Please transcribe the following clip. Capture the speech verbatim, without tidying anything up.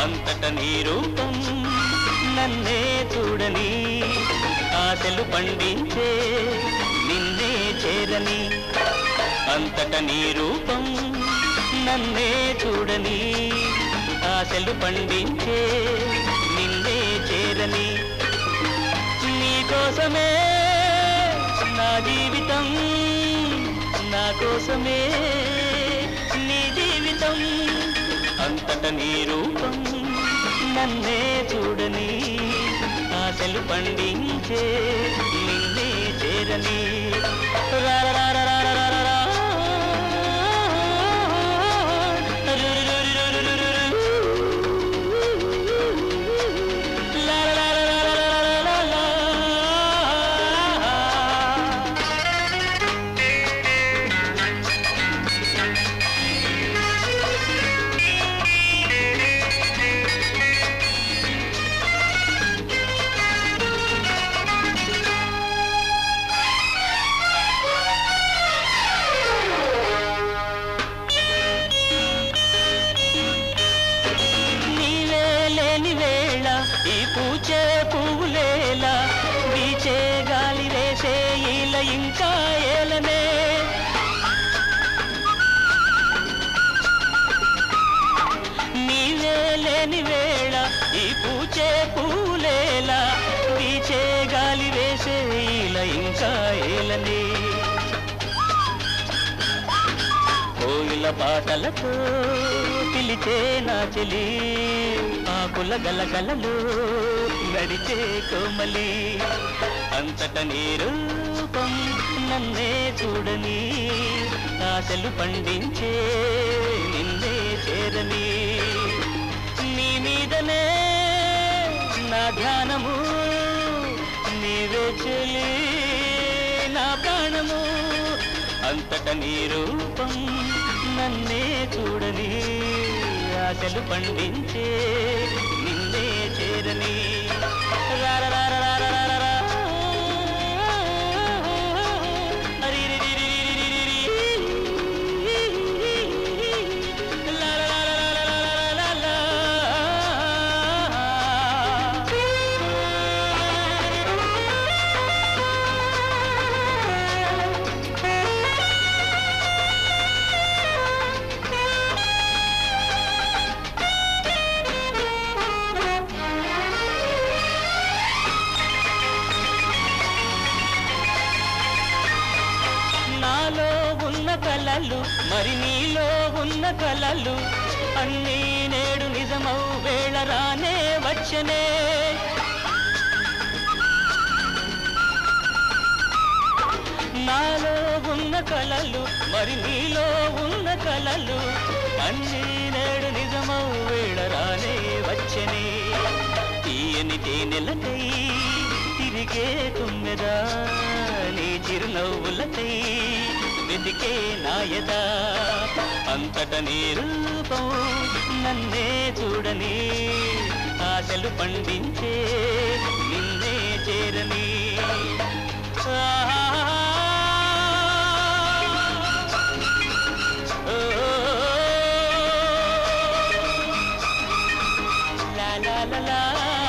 అంతట నీ రూపం నన్నే చూడని ఆశలు పండించే నిన్నే చేరని అంతట నీ రూపం నన్నే చూడని ఆశలు పండించే నిన్నే చేరని నీకోసమే నా జీవితం నా కోసమే నీ జీవితం అంతట నీ రూపం నన్నే చూడని ఆశలు పండించే నిన్నే చేరని ఈ పూచే పువ్వులేలా వీచే గాలి వేసే ఇలా ఇంకా ఏలనే నీవే లేని వేళ ఈ పూచే పువ్వులేలా వీచే గాలి వేసే ఇలా ఇంకా ఏలనే కోయిల పాటలతో పిలిచే నా చెలి ఆకుల గలగలలో నడిచే కోమలి అంతట నీ రూపం నన్నే చూడని ఆశలు పండించే నిన్నే చేరని నీ మీదనే నా ధ్యానము నీవే చెలి నా ప్రాణము అంతట నీ రూపం నన్నే చూడని ఆశలు పండించే నిన్నే చేరని కలలు మరి నీలో ఉన్న కలలు అన్నీ నేడు నిజమౌ వేళ రానే వచ్చనే నాలో ఉన్న కలలు మరి నీలో ఉన్న కలలు అన్నీ నేడు నిజమౌ వేళ రానే వచ్చనే తీయని తేనెలకై తిరిగే తుమ్మెదా నీ చిరునవ్వులకై వెతికే నాయదా అంతట నీ రూపం నన్నే చూడని ఆశలు పండించే నిన్నే చేరని లా లా లా లా